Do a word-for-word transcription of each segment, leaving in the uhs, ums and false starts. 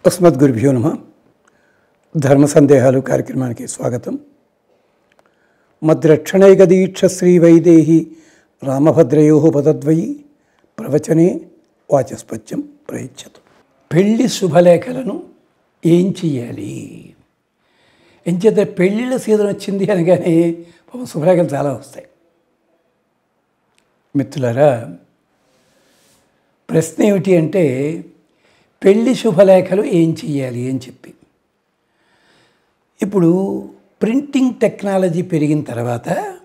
अस्मद्गुरुभ्यो नमः। धर्म संदेहालु कार्यक्रमानिकी स्वागतम। मद्रक्षणैकदीक्ष श्री वैदेही रामभद्रयोः पदद्वयी प्रवचने वाचस्पत्यं प्रयुज्यते। పెళ్లి శుభలేఖలను ఏం చేయాలి? ఎంచేత పెళ్ళిళ్ళ సీజన్ వచ్చింది అనగానే శుభలేఖలు చాలా వస్తాయి. మిత్రులారా, ప్రశ్న ఏమిటి అంటే పెళ్లి శుభలేఖలు ఏం చేయాలి అని చెప్పి. ఇప్పుడు ప్రింటింగ్ టెక్నాలజీ పెరిగిన తర్వాత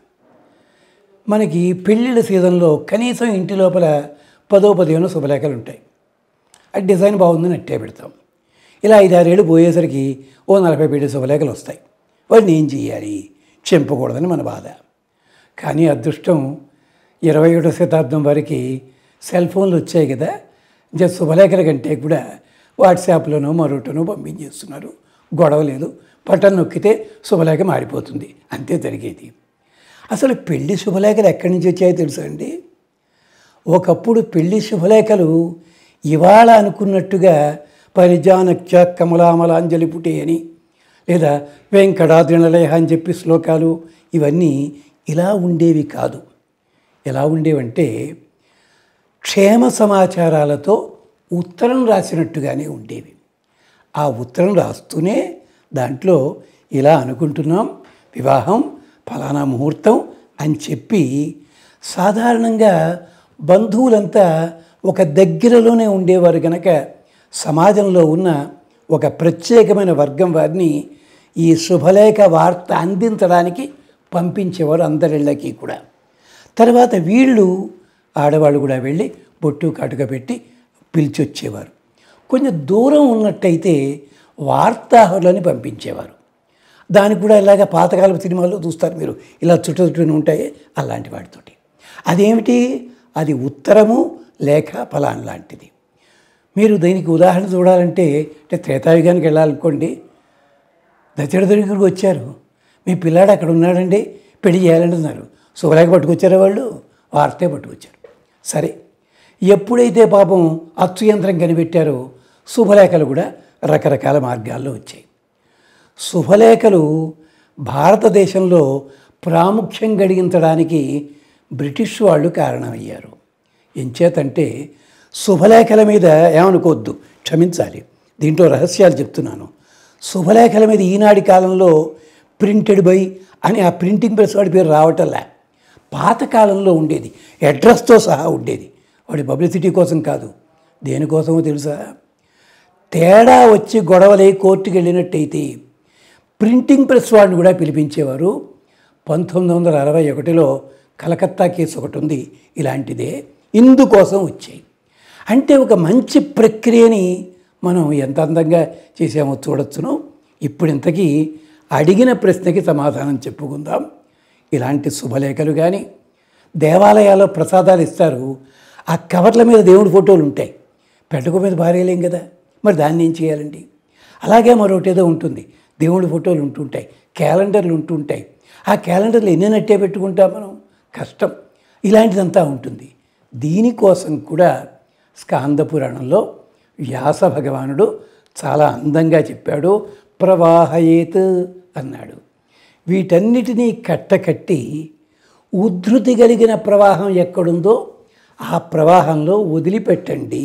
మనకి పెళ్ళిళ్ళ సీజన్లో కనీసం ఇంటి లోపల పదో పదిహేను శుభలేఖలు ఉంటాయి. అది డిజైన్ బాగుందని అట్టే పెడతాం. ఇలా ఐదారేళ్ళు పోయేసరికి ఓ నలభై పెళ్లి శుభలేఖలు వస్తాయి. వాటిని ఏం చేయాలి? చెంపకూడదని మన బాధ. కానీ అదృష్టం ఇరవై ఒకటో శతాబ్దం వరకు సెల్ ఫోన్లు వచ్చాయి కదా, ఇంకా శుభలేఖల కంటే కూడా వాట్సాప్లోనో మరొకటనో పంపించేస్తున్నారు. గొడవ లేదు, బటన్ నొక్కితే శుభలేఖ మారిపోతుంది, అంతే జరిగేది. అసలు పెళ్లి శుభలేఖలు ఎక్కడి నుంచి వచ్చాయో తెలుసా అండి? ఒకప్పుడు పెళ్లి శుభలేఖలు ఇవాళ అనుకున్నట్టుగా పరిజానక్య కమలామలాంజలి పుటే అని లేదా వెంకటాద్రినలయ అని చెప్పి శ్లోకాలు ఇవన్నీ ఇలా ఉండేవి కాదు. ఎలా ఉండేవంటే క్షేమ సమాచారాలతో ఉత్తరం రాసినట్టుగానే ఉండేవి. ఆ ఉత్తరం రాస్తూనే దాంట్లో ఇలా అనుకుంటున్నాం, వివాహం ఫలానా ముహూర్తం అని చెప్పి సాధారణంగా బంధువులంతా ఒక దగ్గరలోనే ఉండేవారు కనుక సమాజంలో ఉన్న ఒక ప్రత్యేకమైన వర్గం వారిని ఈ శుభలేఖ వార్త అందించడానికి పంపించేవారు అందరిళ్ళకి కూడా. తర్వాత వీళ్ళు ఆడవాళ్ళు కూడా వెళ్ళి బొట్టు కాటుక పెట్టి పిలిచి వచ్చేవారు. కొంచెం దూరం ఉన్నట్టయితే వార్తాహరులని పంపించేవారు. దానికి కూడా ఇలాగ పాతకాలపు సినిమాల్లో చూస్తారు మీరు, ఇలా చుట్టూ చుట్టూ ఉంటాయి అలాంటి వాటితోటి. అదేమిటి? అది ఉత్తరము లేఖ ఫలాన్ లాంటిది. మీరు దీనికి ఉదాహరణ చూడాలంటే అంటే త్రేతాయుగానికి వెళ్ళాలనుకోండి. దశరథుడి దగ్గరికి వచ్చారు, మీ పిల్లాడు అక్కడ ఉన్నాడండి, పెళ్లి చేయాలంటున్నారు. శుభలేఖ పట్టుకొచ్చారా వాళ్ళు? వార్తే పట్టుకొచ్చారు. సరే, ఎప్పుడైతే పాపం అచ్చు యంత్రం కనిపెట్టారో శుభలేఖలు కూడా రకరకాల మార్గాల్లో వచ్చాయి. శుభలేఖలు భారతదేశంలో ప్రాముఖ్యం కలిగించడానికి బ్రిటిష్ వాళ్ళు కారణమయ్యారు. ఎంచేతంటే శుభలేఖల మీద ఏమనుకోవద్దు, క్షమించాలి, దీంట్లో రహస్యాలు చెప్తున్నాను. శుభలేఖల మీద ఈనాటి కాలంలో ప్రింటెడ్ బై అని ఆ ప్రింటింగ్ ప్రెస్ వాడి పేరు రావటంలే. పాతకాలంలో ఉండేది, అడ్రస్తో సహా ఉండేది. వాడి పబ్లిసిటీ కోసం కాదు, దేనికోసమో తెలుసా? తేడా వచ్చి గొడవలై కోర్టుకు వెళ్ళినట్టయితే ప్రింటింగ్ ప్రెస్ వాడిని కూడా పిలిపించేవారు. పంతొమ్మిది వందల అరవై ఒకటిలో కలకత్తా కేసు ఒకటి ఉంది ఇలాంటిదే, ఇందుకోసం వచ్చాయి. అంటే ఒక మంచి ప్రక్రియని మనం ఎంత అందంగా చేసామో చూడొచ్చును. ఇప్పుడు ఇంతకీ అడిగిన ప్రశ్నకి సమాధానం చెప్పుకుందాం. ఇలాంటి శుభలేఖలు కానీ దేవాలయాల్లో ప్రసాదాలు ఇస్తారు, ఆ కవర్ల మీద దేవుడి ఫోటోలు ఉంటాయి, పెట్టక మీద పారేయలేం కదా, మరి దాన్ని ఏం చేయాలండి? అలాగే మరొకటి ఏదో ఉంటుంది, దేవుడి ఫోటోలు ఉంటుంటాయి, క్యాలెండర్లు ఉంటుంటాయి. ఆ క్యాలెండర్లు ఎన్నెన్నట్టే పెట్టుకుంటాం మనం, కష్టం. ఇలాంటిదంతా ఉంటుంది. దీనికోసం కూడా స్కాంద పురాణంలో వ్యాస భగవానుడు చాలా అందంగా చెప్పాడు. ప్రవాహయేత్ అన్నాడు. వీటన్నిటినీ కట్టకట్టి ఉద్ధృతి కలిగిన ప్రవాహం ఎక్కడుందో ఆ ప్రవాహంలో వదిలిపెట్టండి.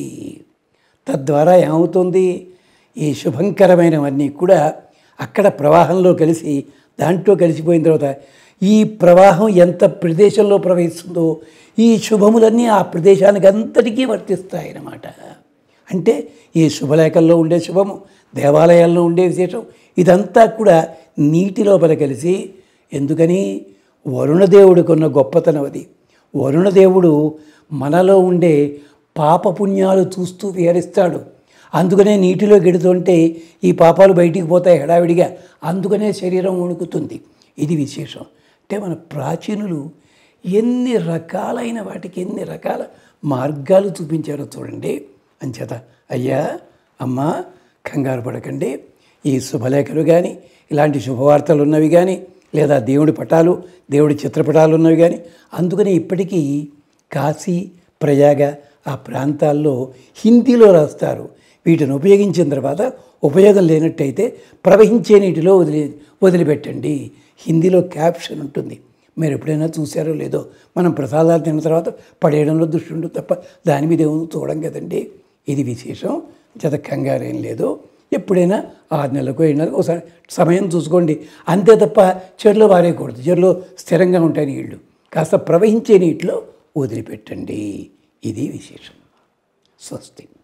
తద్వారా ఏమవుతుంది? ఈ శుభంకరమైనవన్నీ కూడా అక్కడ ప్రవాహంలో కలిసి దాంట్లో కలిసిపోయిన తర్వాత ఈ ప్రవాహం ఎంత ప్రదేశంలో ప్రవహిస్తుందో ఈ శుభములన్నీ ఆ ప్రదేశానికి అంతటికీ వర్తిస్తాయన్నమాట. అంటే ఈ శుభలేఖల్లో ఉండే శుభము, దేవాలయాల్లో ఉండే విశేషం, ఇదంతా కూడా నీటి లోపల కలిసి, ఎందుకని? వరుణదేవుడికి ఉన్న గొప్పతనం అది. వరుణదేవుడు మనలో ఉండే పాపపుణ్యాలు చూస్తూ విహరిస్తాడు. అందుకనే నీటిలో గెడుతుంటే ఈ పాపాలు బయటికి పోతాయి హడావిడిగా, అందుకనే శరీరం వణుకుతుంది. ఇది విశేషం. అంటే మన ప్రాచీనులు ఎన్ని రకాలైన వాటికి ఎన్ని రకాల మార్గాలు చూపించారో చూడండి. అంచేత అయ్యా అమ్మా కంగారు పడకండి. ఈ శుభలేఖలు కానీ ఇలాంటి శుభవార్తలు ఉన్నవి కానీ లేదా దేవుడి పటాలు దేవుడి చిత్రపటాలు ఉన్నవి కానీ, అందుకని ఇప్పటికీ కాశీ ప్రయాగ ఆ ప్రాంతాల్లో హిందీలో రాస్తారు. వీటిని ఉపయోగించిన తర్వాత ఉపయోగం లేనట్టయితే ప్రవహించే నీటిలో వదిలి వదిలిపెట్టండి. హిందీలో క్యాప్షన్ ఉంటుంది, మీరు ఎప్పుడైనా చూసారో లేదో. మనం ప్రసాదాలు తిన్న తర్వాత పడేయడంలో దృష్టి ఉంటుంది తప్ప దాని మీద ఏమో చూడం కదండి. ఇది విశేషం. జత కంగారేం లేదు. ఎప్పుడైనా ఆరు నెలలకు ఏడు నెలలకు ఒకసారి సమయం చూసుకోండి, అంతే తప్ప చెరులో పారేయకూడదు. చెరులో స్థిరంగా ఉంటాయి నీళ్లు, కాస్త ప్రవహించే నీటిలో వదిలిపెట్టండి. ఇది విశేషం. స్వస్తి.